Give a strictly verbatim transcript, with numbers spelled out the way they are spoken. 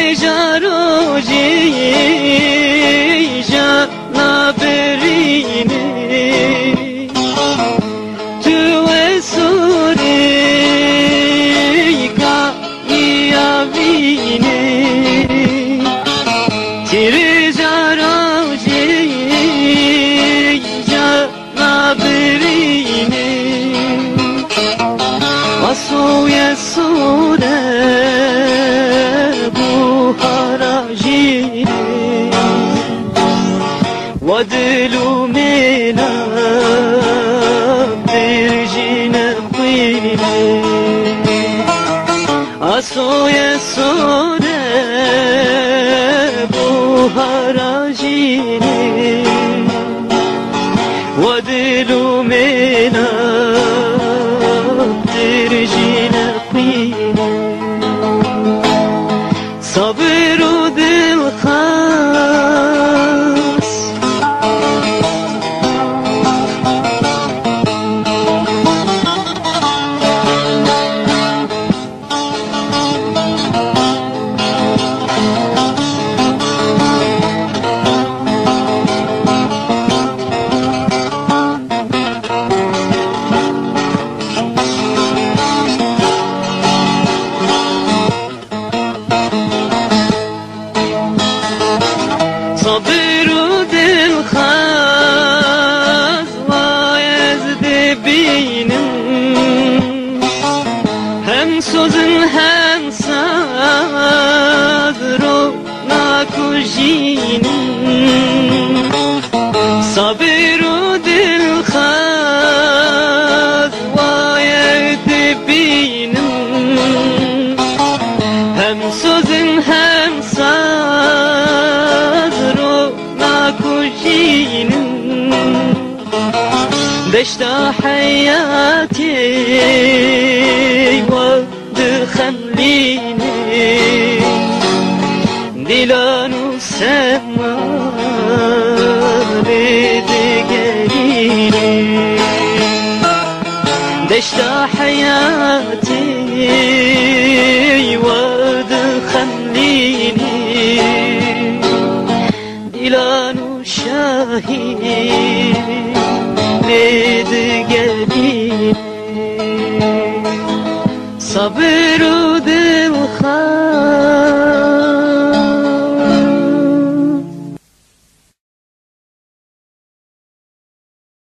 Tirijaroji janaberini Tu esuri ka iavini Tirijaroji janaberini Asuye sure buharajini Vadilu mena birjine khwini Asuye sure buharajini Vadilu mena birjine khwini Sabır o dil khas Sabır o dil khaz vayezde beynim Hem sözün hem sadro nakujinin Sabır o dil khaz vayezde beynim Hem sözün hem sadro nakujinin Deşta hayati ودخليني دلانو سما بدقليني دشتا حياتي ودخليني دلانو شاهي بدقليني